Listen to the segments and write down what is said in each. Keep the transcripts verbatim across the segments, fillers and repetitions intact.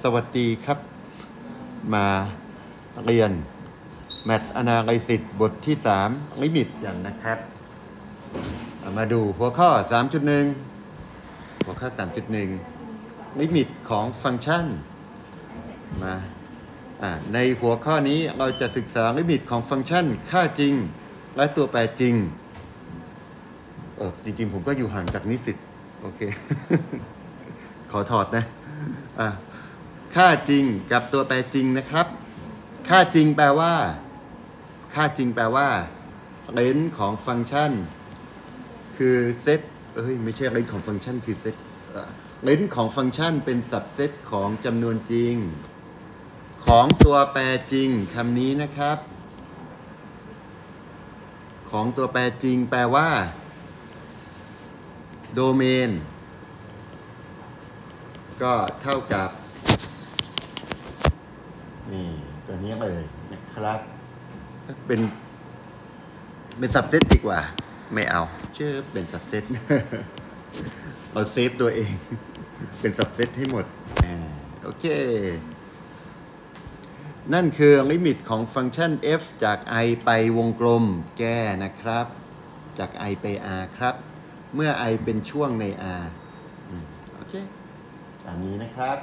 สวัสดีครับมาเรียนแมทอนาลิซิสบทที่สามลิมิตกันนะครับมาดูหัวข้อ สามจุดหนึ่ง หัวข้อ สามจุดหนึ่ง ลิมิตของฟังก์ชันมาในหัวข้อนี้เราจะศึกษาลิมิตของฟังก์ชันค่าจริงและตัวแปรจริงเออจริงๆผมก็อยู่ห่างจากนิสิตโอเค ขอถอดนะอ่ะค่าจริงกับตัวแปรจริงนะครับค่าจริงแปลว่าค่าจริงแปลว่าเลนส์ของฟังก์ชันคือเซตเอ้ยไม่ใช่เลนส์ของฟังก์ชันคือเซตเลนส์ของฟังก์ชันเป็นสับเซตของจำนวนจริงของตัวแปรจริงคำนี้นะครับของตัวแปรจริงแปลว่าโดเมนก็เท่ากับนี่ตัวนี้เลยนะครับเป็นเป็นสับเซตดีกว่าไม่เอาเชื่อเป็นสับเซตเราเซฟตัวเองเป็นสับเซตให้หมดโอเคนั่นคือลิมิตของฟังก์ชัน f จาก i ไปวงกลมแก้นะครับจาก i ไป r ครับเมื่อ i เป็นช่วงใน r โอเคตามนี้นะครับ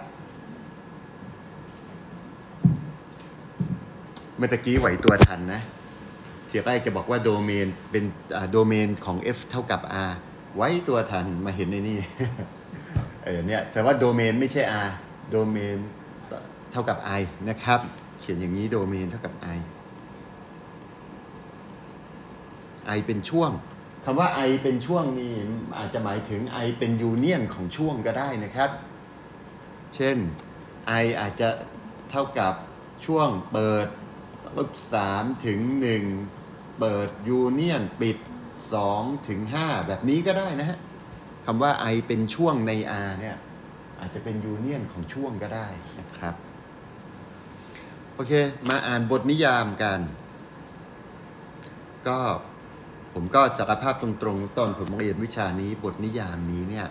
เมื่อกี้ไหวตัวทันนะเทียบแรกจะบอกว่าโดเมนเป็นโดเมนของ f เท่ากับ r ไว้ตัวทันมาเห็นในนี่ เออเนี่ยแต่ว่าโดเมนไม่ใช่ r โดเมนเท่ากับ i นะครับเขียนอย่างนี้โดเมนเท่ากับ i i เป็นช่วงคำว่า i เป็นช่วงนี่อาจจะหมายถึง i เป็นยูเนียนของช่วงก็ได้นะครับเช่น i อาจจะเท่ากับช่วงเปิดลบสามถึงหนึ่งเปิดยูเนียนปิดสองถึงห้าแบบนี้ก็ได้นะฮะคำว่า i เป็นช่วงใน r เนี่ยอาจจะเป็นยูเนียนของช่วงก็ได้นะครับโอเคมาอ่านบทนิยามกันก็ผมก็สารภาพตรงๆตอนผมเรียนวิชานี้บทนิยามนี้เนี่ย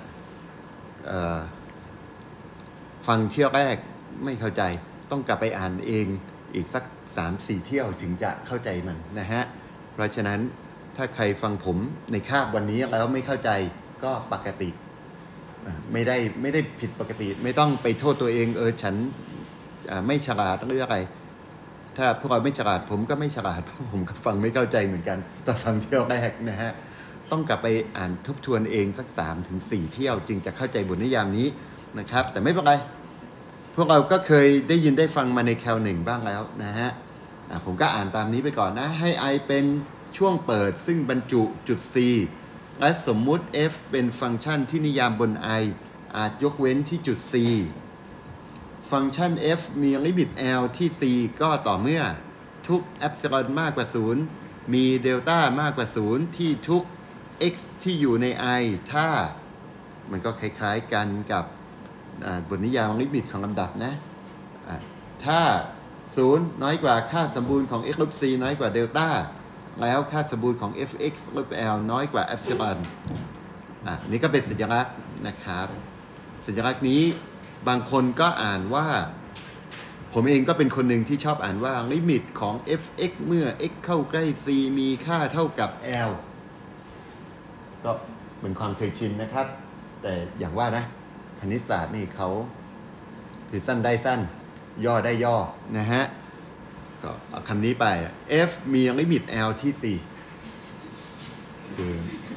ฟังเที่ยวแรกไม่เข้าใจต้องกลับไปอ่านเองอีกสัก สามสี่ เที่ยวถึงจะเข้าใจมันนะฮะเพราะฉะนั้นถ้าใครฟังผมในคาบวันนี้แล้วไม่เข้าใจก็ปกติไม่ได้ไม่ได้ผิดปกติไม่ต้องไปโทษตัวเองเออฉันไม่ฉลาดหรืออะไรถ้าพวกเราไม่ฉลาดผมก็ไม่ฉลาดเพราะผมก็ฟังไม่เข้าใจเหมือนกันตอนฟังเที่ยวแรกนะฮะต้องกลับไปอ่านทบทวนเองสัก สามถึงสี่ เที่ยวจึงจะเข้าใจบทนิยามนี้นะครับแต่ไม่เป็นไรพวกเราก็เคยได้ยินได้ฟังมาในแคลหนึ่งบ้างแล้วนะฮะผมก็อ่านตามนี้ไปก่อนนะให้ i เป็นช่วงเปิดซึ่งบรรจุจุด c และสมมุติ f เป็นฟังก์ชันที่นิยามบน i อาจยกเว้นที่จุด c ฟังก์ชัน f มีลิมิต l ที่ c ก็ต่อเมื่อทุกเอปซิลอนมากกว่าศูนย์มีเดลต้ามากกว่าศูนย์ที่ทุก x ที่อยู่ใน i ถ้ามันก็คล้ายๆกันกับบทนิยามลิมิตของลำดับนะถ้าศูนย์น้อยกว่าค่าสมบูรณ์ของ x ลบ c น้อยกว่าเดลต้าแล้วค่าสมบูรณ์ของ f(x) ลบ l น้อยกว่าเอปซิลอนอ่ะนี่ก็เป็นสัญลักษณ์นะครับสัญลักษณ์นี้บางคนก็อ่านว่าผมเองก็เป็นคนหนึ่งที่ชอบอ่านว่าลิมิตของ f(x) เมื่อ x เข้าใกล้ c มีค่าเท่ากับ l ก็เป็นความเคยชินนะครับแต่อย่างว่านะคณิตศาสตร์นี่เขาคือสั้นได้สั้นย่อได้ย่อนะฮะก็เอาคำนี้ไป f มีลิมิต l ที่ c คือ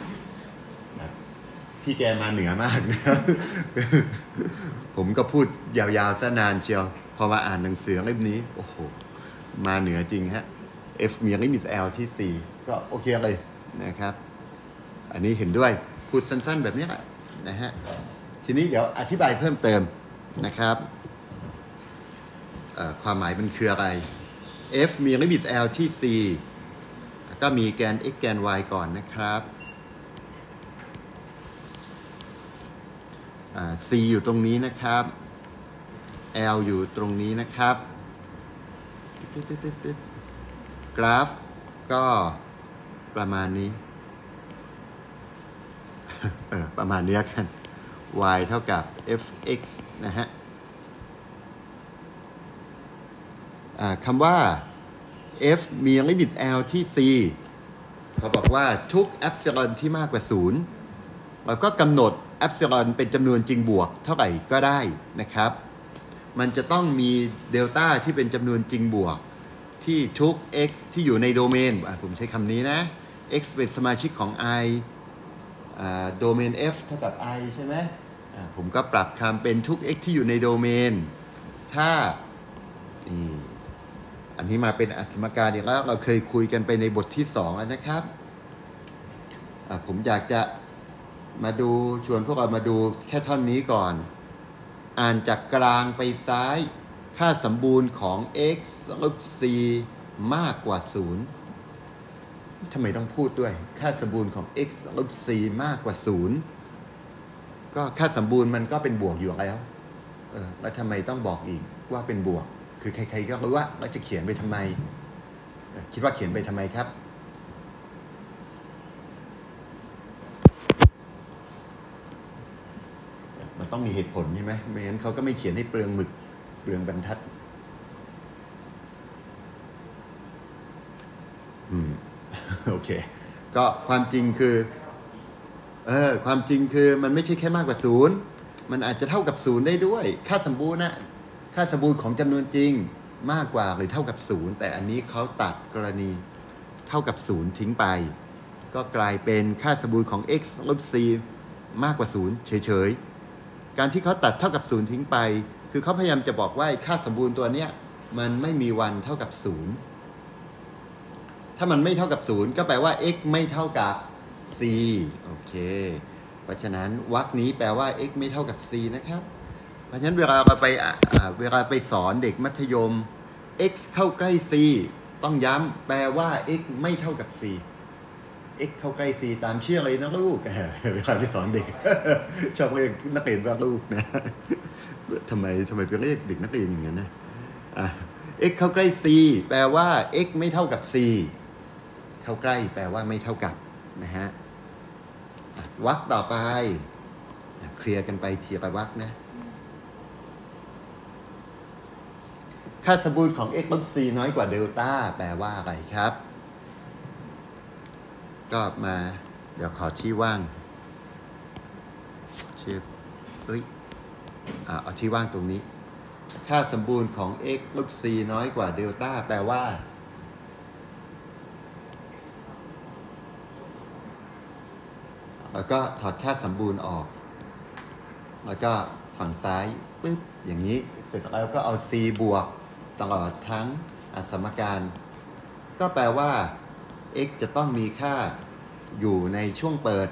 พี่แกมาเหนือมากนะผมก็พูดยาวๆซะนานเชียวพอมาอ่านหนังสือเล่มนี้โอ้โหมาเหนือจริงฮะ f มีลิมิต l ที่ c ก็โอเคเลยนะครับอันนี้เห็นด้วยพูดสั้นๆแบบนี้แหละนะฮะทีนี้เดี๋ยวอธิบายเพิ่มเติมนะครับความหมายมันคืออะไร f มีลิมิต l ที่ c ก็มีแกน x แกน y ก่อนนะครับ c อยู่ตรงนี้นะครับ l อยู่ตรงนี้นะครับกราฟก็ประมาณนี้ เออประมาณนี้กัน y เท่ากับ f(x) นะฮะคำว่า f มีลิมิต l ที่ c เขาบอกว่าทุกแอปซิลอนที่มากกว่าศูนย์เราก็กำหนดแอปซิลอนเป็นจำนวนจริงบวกเท่าไหร่ก็ได้นะครับมันจะต้องมีเดลต้าที่เป็นจำนวนจริงบวกที่ทุก x ที่อยู่ในโดเมนผมใช้คำนี้นะ x เป็นสมาชิกของ i โดเมน f เท่ากับ i ใช่ไหมผมก็ปรับคำเป็นทุก x ที่อยู่ในโดเมนถ้านี่อันนี้มาเป็นสมการอย่างแล้วเราเคยคุยกันไปในบทที่สองนะครับผมอยากจะมาดูชวนพวกเรามาดูแค่ท่อนนี้ก่อนอ่านจากกลางไปซ้ายค่าสมบูรณ์ของ x ลบ c มากกว่าศูนย์ทำไมต้องพูดด้วยค่าสมบูรณ์ของ x ลบ c มากกว่าศูนย์ก็ค่าสมบูรณ์มันก็เป็นบวกอยู่แล้วเออแล้วทำไมต้องบอกอีกว่าเป็นบวกคือใครๆก็รู้ว่าเราจะเขียนไปทำไมคิดว่าเขียนไปทำไมครับมันต้องมีเหตุผลใช่ไหมไม่งั้นเขาก็ไม่เขียนให้เปลืองหมึกเปลืองบรรทัดอืมโอเคก็ความจริงคือเออความจริงคือมันไม่ใช่แค่มากกว่าศูนย์มันอาจจะเท่ากับศูนย์ได้ด้วยค่าสมบูรณ์นะค่าสมบูรณ์ของจำนวนจริงมากกว่าหรือเท่ากับศูนย์แต่อันนี้เขาตัดกรณีเท่ากับศูนย์ทิ้งไปก็กลายเป็นค่าสมบูรณ์ของ x ลบ c มากกว่าศูนย์เฉยๆการที่เขาตัดเท่ากับศูนย์ทิ้งไปคือเขาพยายามจะบอกว่าค่าสมบูรณ์ตัวเนี้ยมันไม่มีวันเท่ากับศูนย์ถ้ามันไม่เท่ากับศูนย์ก็แปลว่า x ไม่เท่ากับ c โอเคเพราะฉะนั้นวรรคนี้แปลว่า x ไม่เท่ากับ c นะครับเพราะฉะนั้นเวลาเราไปเวลาไปสอนเด็กมัธยม x เข้าใกล้ c ต้องย้ำแปลว่า x ไม่เท่ากับ c x เข้าใกล้ c ตามเชื่อเลยนะลูกเวลาไปสอนเด็กชอบเรียกนักเรียนว่าลูกนะทำไมทำไมไปเรียกเด็กนักเรียนอย่างนั้นนะ x เข้าใกล้ c แปลว่า x ไม่เท่ากับ c เข้าใกล้แปลว่าไม่เท่ากับนะฮะวรรคต่อไปเคลียร์กันไปทีละวรรคนะค่าสมบูรณ์ของ x ลบ c น้อยกว่าเดลต้าแปลว่าอะไรครับก็มาเดี๋ยวขอที่ว่างเชื่อเอ้ยอ่าเอาที่ว่างตรงนี้ค่าสมบูรณ์ของ x ลบ c น้อยกว่าเดลต้าแปลว่าแล้วก็ถอดค่าสมบูรณ์ออกแล้วก็ฝั่งซ้ายปึ๊บอย่างนี้เสร็จแล้วก็เอา c บวกตลอดทั้งสมการก็แปลว่า x จะต้องมีค่าอยู่ในช่วงเปิด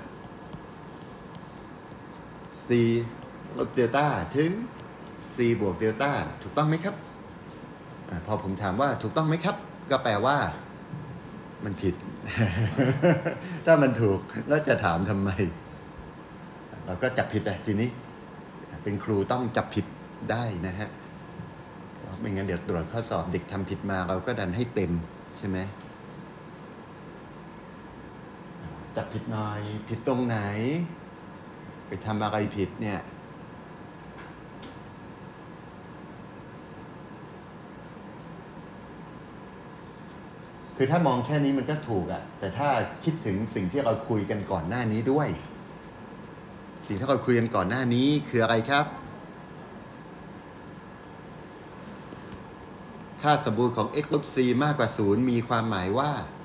c ลบเดลต้าถึง c บวกเดลต้าถูกต้องไหมครับอพอผมถามว่าถูกต้องไหมครับก็แปลว่ามันผิด ถ้ามันถูกแล้วจะถามทำไมเราก็จับผิดอ่ะทีนี้เป็นครูต้องจับผิดได้นะฮะไม่งั้นเดี๋ยวตรวจข้อสอบเด็กทำผิดมาเราก็ดันให้เต็มใช่ไหมจับผิดหน่อยผิดตรงไหนไปทำอะไรผิดเนี่ยคือถ้ามองแค่นี้มันก็ถูกอะแต่ถ้าคิดถึงสิ่งที่เราคุยกันก่อนหน้านี้ด้วยสิ่งที่เราคุยกันก่อนหน้านี้คืออะไรครับค่าสมบูรณ์ของ x ลบ c มากกว่าศูนย์มีความหมายว่า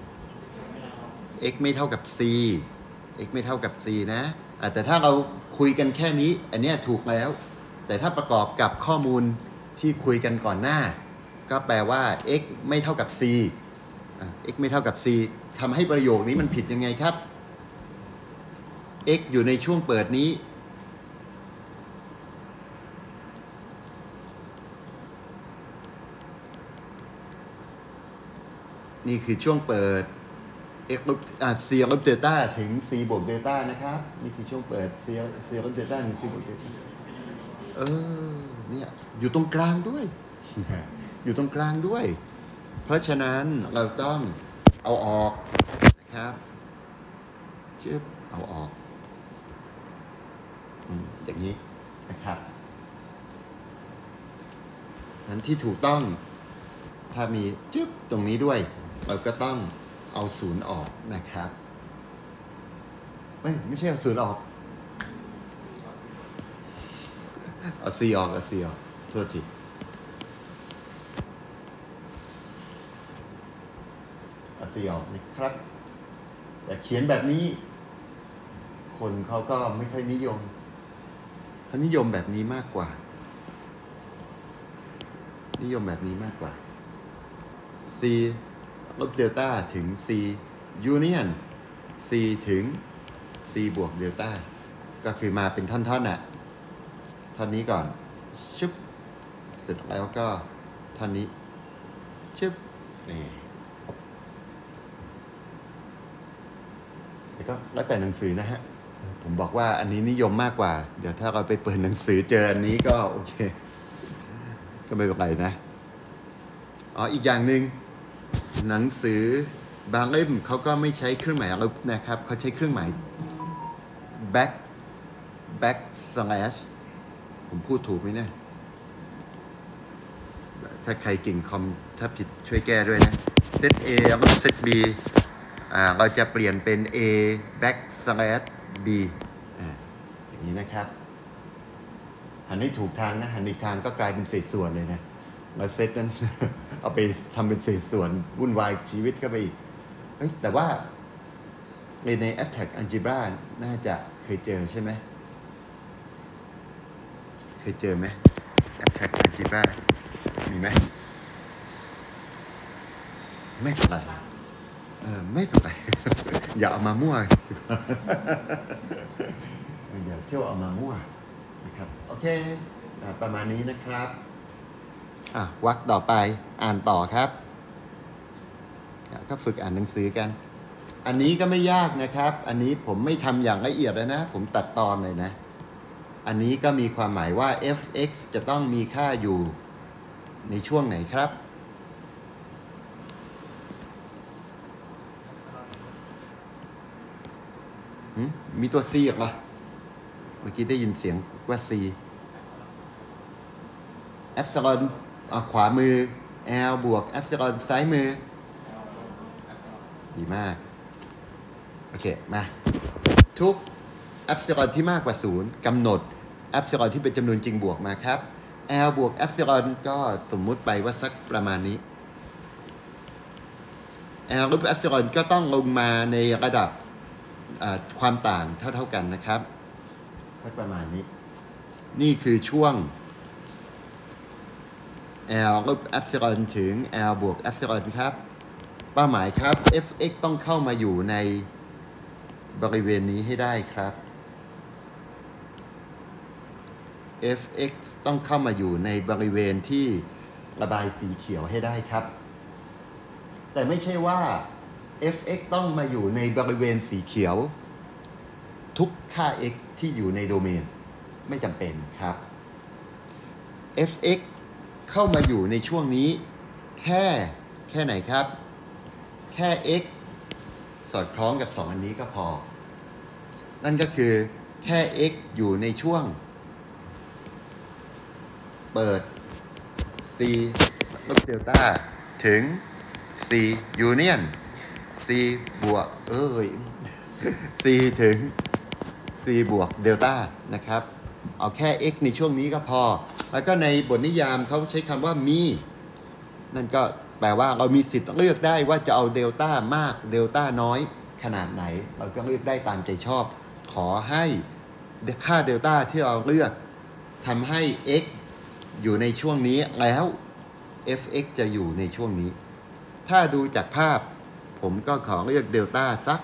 x ไม่เท่ากับ c x ไม่เท่ากับ c นะแต่ถ้าเราคุยกันแค่นี้อันนี้ถูกแล้วแต่ถ้าประกอบกับข้อมูลที่คุยกันก่อนหน้าก็แปลว่า x ไม่เท่ากับ c x ไม่เท่ากับ c ทำให้ประโยคนี้มันผิดยังไงครับ x อยู่ในช่วงเปิดนี้นี่คือช่วงเปิด x ลบ c ลบเดลต้าถึง c บวกเดลต้านะครับนี่คือช่วงเปิด c c ลบเดลต้าถึง c บวกเดลต้าเออเนี่ยอยู่ตรงกลางด้วย อยู่ตรงกลางด้วยเพราะฉะนั้นเราต้องเอาออกนะครับชืบเอาออกอย่างนี้นะครับนั้นที่ถูกต้องถ้ามีจึ๊บตรงนี้ด้วยเราก็ต้องเอาศูนย์ออกนะครับไม่ไม่ใช่เอาศูนย์ออกเอา c ออกเอา c ออกโทษทีเอา c ออกนะครับแต่เขียนแบบนี้คนเขาก็ไม่ค่อยนิยมเขานิยมแบบนี้มากกว่านิยมแบบนี้มากกว่า c ลบเดลต้าถึง c union c ถึง c บวกเดลต้าก็คือมาเป็นท่อนๆน่ะท่อนนี้ก่อนชึบเสร็จแล้วก็ท่อนนี้ชึบนี่แล้วก็แล้วแต่หนังสือนะฮะผมบอกว่าอันนี้นิยมมากกว่าเดี๋ยวถ้าเราไปเปิดหนังสือเจออันนี้ก็โอเคก็ไม่เป็นไรนะอ๋ออีกอย่างหนึ่งหนังสือบางเล่มเขาก็ไม่ใช้เครื่องหมายลบนะครับเขาใช้เครื่องหมาย back back slash ผมพูดถูกไหมเนี่ยถ้าใครเก่งคอมถ้าผิดช่วยแก้ด้วยนะ set A แล้วก็ set B อ่าเราจะเปลี่ยนเป็น A back slash B อ่าอย่างนี้นะครับหันให้ถูกทางนะหันอีกทางก็กลายเป็นเศษส่วนเลยนะมาเซตนั้น เอาไปทำเป็นเศษส่วนวุ่นวายชีวิตเข้าไปอีกเฮ้ยแต่ว่าใน abstract algebra น่าจะเคยเจอใช่ไหมเคยเจอไหม abstract algebra มีไหมไม่เป็นไรเออไม่เป็นไร อย่าเอามามั่ว อย่าเที่ยวเอามามั่วนะครับโอเคประมาณนี้นะครับอ่ะวรรคต่อไปอ่านต่อครับก็ฝึกอ่านหนังสือกันอันนี้ก็ไม่ยากนะครับอันนี้ผมไม่ทำอย่างละเอียดเลยนะผมตัดตอนเลยนะอันนี้ก็มีความหมายว่า f(x) จะต้องมีค่าอยู่ในช่วงไหนครับมีตัว c หรอเมื่อกี้ได้ยินเสียงว่า c เอปซิลอนขวามือ l บวกเอปซิลอนซ้ายมือดีมากโอเคมาทุกเอปซิลอนที่มากกว่าศูนย์กำหนดเอปซิลอนที่เป็นจำนวนจริงบวกมาครับ l บวกเอปซิลอนก็สมมุติไปว่าสักประมาณนี้ l ลบเอปซิลอนก็ต้องลงมาในระดับความต่างเท่าๆกันนะครับสักประมาณนี้นี่คือช่วง l ลบเอปซิลอนถึง l บวกเอปซิลอนครับเป้าหมายครับ f(x) ต้องเข้ามาอยู่ในบริเวณนี้ให้ได้ครับ f(x) ต้องเข้ามาอยู่ในบริเวณที่ระบายสีเขียวให้ได้ครับแต่ไม่ใช่ว่า f(x) ต้องมาอยู่ในบริเวณสีเขียวทุกค่า x ที่อยู่ในโดเมนไม่จำเป็นครับ f(x) เข้ามาอยู่ในช่วงนี้แค่แค่ไหนครับแค่ x สอดคล้องกับสองอันนี้ก็พอนั่นก็คือแค่ x อยู่ในช่วงเปิด c ลบเดลต้าถึง c union c บวกเอ้ย c ถึง c บวกเดลต้านะครับเอาแค่ x ในช่วงนี้ก็พอแล้วก็ในบทนิยามเขาใช้คำว่ามีนั่นก็แปลว่าเรามีสิทธิ์เลือกได้ว่าจะเอาเดลต้ามากเดลต้าน้อยขนาดไหนเราก็เลือกได้ตามใจชอบขอให้ค่าเดลต้าที่เราเลือกทำให้ x อยู่ในช่วงนี้แล้ว f(x) จะอยู่ในช่วงนี้ถ้าดูจากภาพผมก็ขอเลือกเดลต้าสัก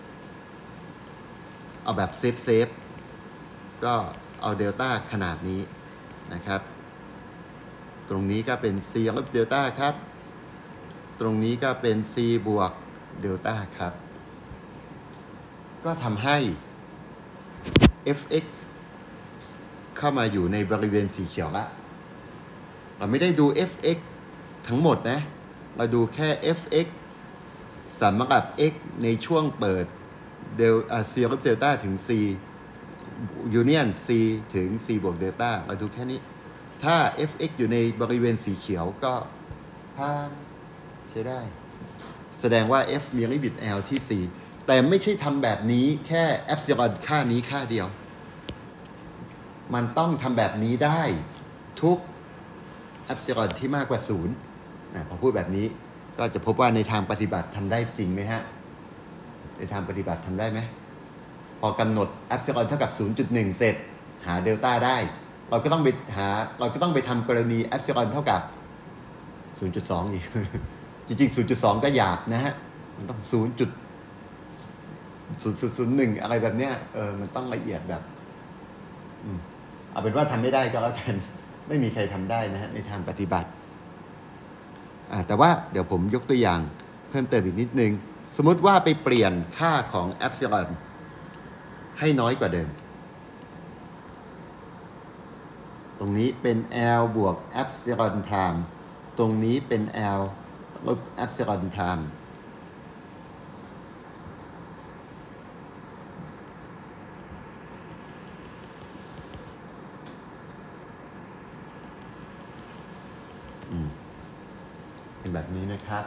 เอาแบบเซฟเซฟก็เอาเดลต้าขนาดนี้นะครับตรงนี้ก็เป็น c ลบเดลต้าครับตรงนี้ก็เป็น c บวกเดลต้าครับก็ทำให้ f(x) เข้ามาอยู่ในบริเวณสีเขียวละเราไม่ได้ดู f(x) ทั้งหมดนะเราดูแค่ f(x) สำหรับ x ในช่วงเปิดเดล c ลบเดลต้าถึง c union c ถึง c บวกเดลต้าเราดูแค่นี้ถ้า f(x) อยู่ในบริเวณสีเขียวก็ผ่านใช้ได้แสดงว่า f มีลิมิต L ที่ c แต่ไม่ใช่ทำแบบนี้แค่เอปซิลอนค่านี้ค่าเดียวมันต้องทำแบบนี้ได้ทุกเอปซิลอนที่มากกว่าศูนย์นะพอพูดแบบนี้ก็จะพบว่าในทางปฏิบัติทำได้จริงไหมฮะในทางปฏิบัติทำได้ไหมพอกำหนดเอปซิลอนเท่ากับ ศูนย์จุดหนึ่ง เสร็จหาเดลต้าได้เราก็ต้องไปหาเราก็ต้องไปทำกรณีเอปซิลอนเท่ากับ ศูนย์จุดสอง อีก จริงๆ ศูนย์จุดสอง ก็หยาบนะฮะมันต้อง ศูนย์จุดศูนย์ศูนย์หนึ่ง อะไรแบบเนี้ยเออมันต้องละเอียดแบบเอาเป็นว่าทำไม่ได้ก็แล้วกันไม่มีใครทำได้นะฮะในทางปฏิบัติแต่ว่าเดี๋ยวผมยกตัวอย่างเพิ่มเติมอีกนิดนึงสมมติว่าไปเปลี่ยนค่าของเอปซิลอนให้น้อยกว่าเดิมตรงนี้เป็น L บวกเอปซิลอนพรามตรงนี้เป็น L ลบเอปซิลอนพรามเป็นแบบนี้นะครับ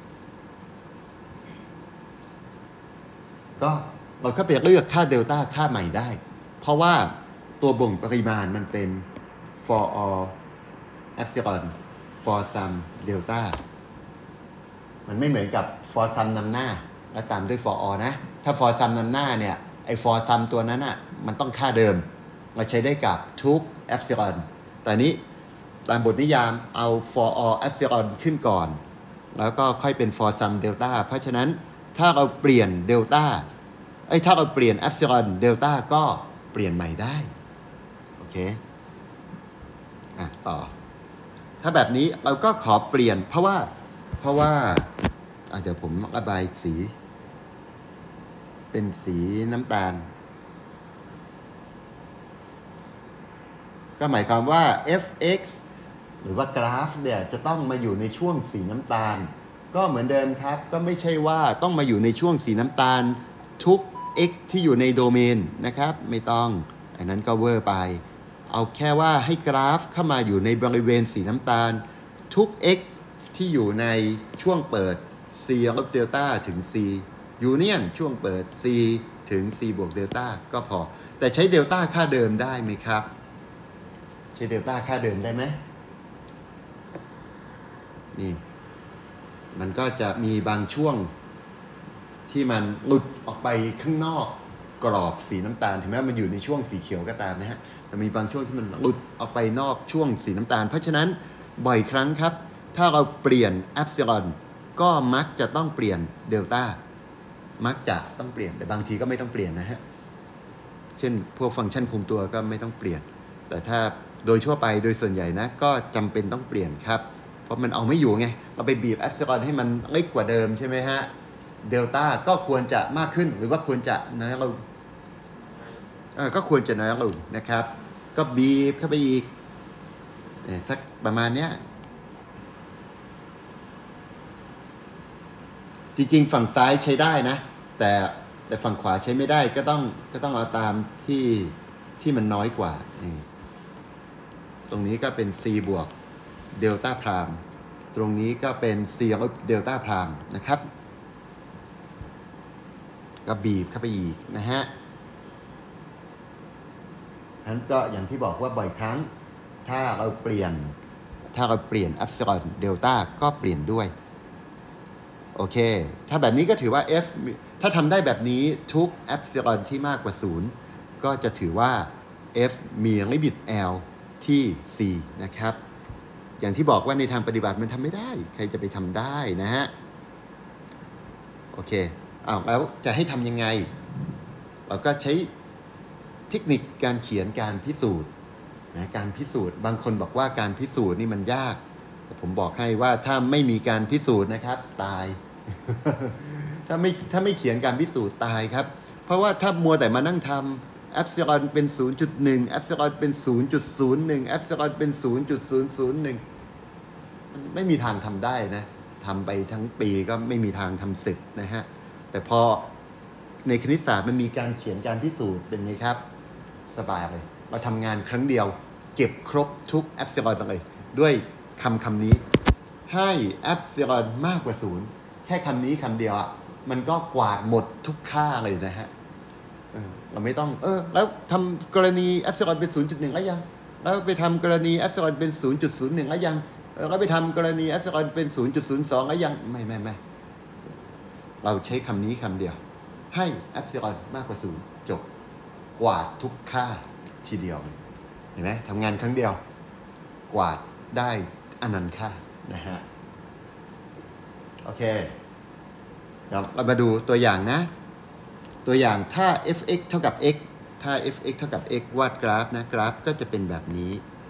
ก็เราก็ไปเลือกค่าเดลต้าค่าใหม่ได้เพราะว่าตัวบ่งปริมาณมันเป็น for all epsilon for sum delta มันไม่เหมือนกับ for sum นำหน้าแล้วตามด้วย for all นะถ้า for sum นำหน้าเนี่ยไอ้ for sum ตัวนั้นอ่ะมันต้องค่าเดิมมาใช้ได้กับทุก epsilon แต่นี้ตามบทนิยามเอา for all epsilon ขึ้นก่อนแล้วก็ค่อยเป็น for sum delta เพราะฉะนั้นถ้าเราเปลี่ยน delta ไอ้ถ้าเราเปลี่ยน epsilon delta ก็เปลี่ยนใหม่ได้โอเคอ่ะต่อถ้าแบบนี้เราก็ขอเปลี่ยนเพราะว่าเพราะว่าเดี๋ยวผมระบายสีเป็นสีน้ำตาลก็หมายความว่า f(x) หรือว่ากราฟเนี่ยจะต้องมาอยู่ในช่วงสีน้ำตาลก็เหมือนเดิมครับก็ไม่ใช่ว่าต้องมาอยู่ในช่วงสีน้ำตาลทุก x ที่อยู่ในโดเมนนะครับไม่ต้องอันนั้นก็เวอร์ไปเอาแค่ว่าให้กราฟเข้ามาอยู่ในบริเวณสีน้ำตาลทุก x ที่อยู่ในช่วงเปิด c ลบเดลต้าถึง c ยูเนียนช่วงเปิด c ถึง c บวกเดลต้าก็พอแต่ใช้เดลต้าค่าเดิมได้ไหมครับใช้เดลต้าค่าเดิมได้ไหมนี่มันก็จะมีบางช่วงที่มันหลุดออกไปข้างนอกกรอบสีน้ำตาลถึงแม้มันอยู่ในช่วงสีเขียวก็ตามนะฮะแต่มีบางช่วงที่มันหลุดออกไปนอกช่วงสีน้ำตาลเพราะฉะนั้นบ่อยครั้งครับถ้าเราเปลี่ยนเอปซิลอนก็มักจะต้องเปลี่ยนเดลต้ามักจะต้องเปลี่ยนแต่บางทีก็ไม่ต้องเปลี่ยนนะฮะเช่นพวกฟังก์ชันคุมตัวก็ไม่ต้องเปลี่ยนแต่ถ้าโดยทั่วไปโดยส่วนใหญ่นะก็จำเป็นต้องเปลี่ยนครับเพราะมันเอาไม่อยู่ไงเราไปบีบเอปซิลอนให้มันเล็กกว่าเดิมใช่ไหมฮะเดลต้าก็ควรจะมากขึ้นหรือว่าควรจะน้อยลงก็ควรจะน้อยลงนะครับก็บีบเข้าไปอีกสักประมาณเนี้ยจริงๆฝั่งซ้ายใช้ได้นะแต่แต่ฝั่งขวาใช้ไม่ได้ก็ต้องก็ต้องเอาตามที่ที่มันน้อยกว่านี่ตรงนี้ก็เป็น c บวกเดลต้าพรามตรงนี้ก็เป็น c ลบเดลต้าพรามนะครับก็บีบเข้าไปอีกนะฮะนั้นก็อย่างที่บอกว่าบ่อยครั้งถ้าเราเปลี่ยนถ้าเราเปลี่ยนเอปซิลอนเดลต้าก็เปลี่ยนด้วยโอเคถ้าแบบนี้ก็ถือว่า f ถ้าทำได้แบบนี้ทุกเอปซิลอนที่มากกว่าศูนย์ก็จะถือว่า f มีลิมิต L ที่ c นะครับอย่างที่บอกว่าในทางปฏิบัติมันทำไม่ได้ใครจะไปทำได้นะฮะโอเคอ้าวแล้วจะให้ทำยังไงเราก็ใช้เทคนิคการเขียนการพิสูจน์นะการพิสูจน์บางคนบอกว่าการพิสูจน์นี่มันยากแต่ผมบอกให้ว่าถ้าไม่มีการพิสูจน์นะครับตาย ถ้าไม่ถ้าไม่เขียนการพิสูจน์ตายครับเพราะว่าถ้ามัวแต่มานั่งทำเอปซิลอนเป็น ศูนย์จุดหนึ่ง เอปซิลอนเป็น ศูนย์จุดศูนย์หนึ่ง เอปซิลอนเป็น ศูนย์จุดศูนย์ศูนย์หนึ่ง ไม่มีทางทำได้นะทำไปทั้งปีก็ไม่มีทางทำเสร็จนะฮะแต่พอในคณิตศาสตร์มันมีการเขียนการพิสูจน์เป็นไงครับสบายเลยเราทำงานครั้งเดียวเก็บครบทุกเอปซิลอนเลยด้วยคำคำนี้ให้แอปซิลอนมากกว่าศูนย์แค่คำนี้คำเดียวอ่ะมันก็กวาดหมดทุกค่าเลยนะฮะเราไม่ต้องเออแล้วทำกรณีแอปซิลอนเป็น ศูนย์จุดหนึ่ง แล้วยังแล้วไปทำกรณีแอปซิลอนเป็น ศูนย์จุดศูนย์หนึ่ง แล้วยังแล้วไปทำกรณีแอปซิลอนเป็น ศูนย์จุดศูนย์สอง แล้วยังไม่ไม่ไม่เราใช้คำนี้คำเดียวให้แอปซิลอนมากกว่าศูนย์จบกวาดทุกค่าทีเดียวเห็นไหมทำงานครั้งเดียวกวาดได้อนันต์ค่านะฮะโอเคเดี๋ยวเรามาดูตัวอย่างนะตัวอย่างถ้า f(x) เท่ากับ x ถ้า f(x) เท่ากับ x วาดกราฟนะกราฟก็จะเป็นแบบนี้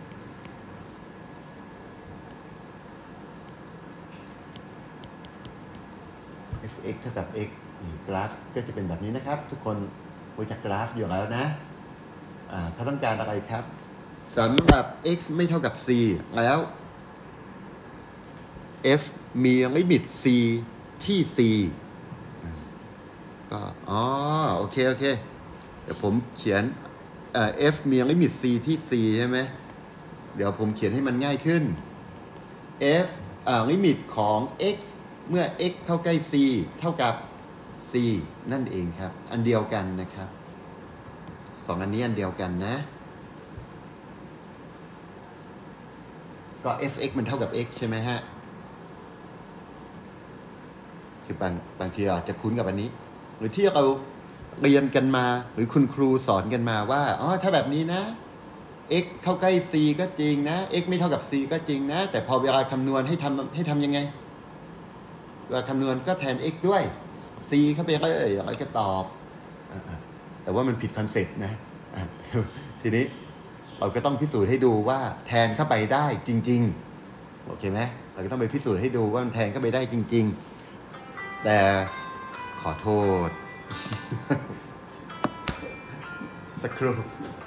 f(x) เท่ากับ x กราฟก็จะเป็นแบบนี้นะครับทุกคนรู้จักกราฟอยู่แล้วนะเขาต้องการอะไรครับสำหรับ x ไม่เท่ากับ c แล้ว f มีลิมิต c ที่ c ก็อ๋อโอเคโอเคเดี๋ยวผมเขียนเอ่อ f มีลิมิต c ที่ c ใช่ไหมเดี๋ยวผมเขียนให้มันง่ายขึ้น f อ่าลิมิตของ x เมื่อ x เข้าใกล้ c เท่ากับ c นั่นเองครับอันเดียวกันนะครับสองอันนี้อันเดียวกันนะก็ f(x) มันเท่ากับ x ใช่ไหมฮะคือบางบางทีอาจจะคุ้นกับอันนี้หรือที่เราเรียนกันมาหรือคุณครูสอนกันมาว่าอ๋อถ้าแบบนี้นะ x เข้าใกล้ c ก็จริงนะ x ไม่เท่ากับ c ก็จริงนะแต่พอเวลาคำนวณให้ทำให้ทำยังไงเวลาคำนวณก็แทน x ด้วย c เข้าไปก็เอ่ยอะไรก็ตอบแต่ว่ามันผิดคอนเซ็ปต์นะทีนี้เราก็ต้องพิสูจน์ให้ดูว่าแทนเข้าไปได้จริงๆโอเคไหมเราก็ต้องไปพิสูจน์ให้ดูว่ามันแทนเข้าไปได้จริงๆแต่ขอโทษสักครู่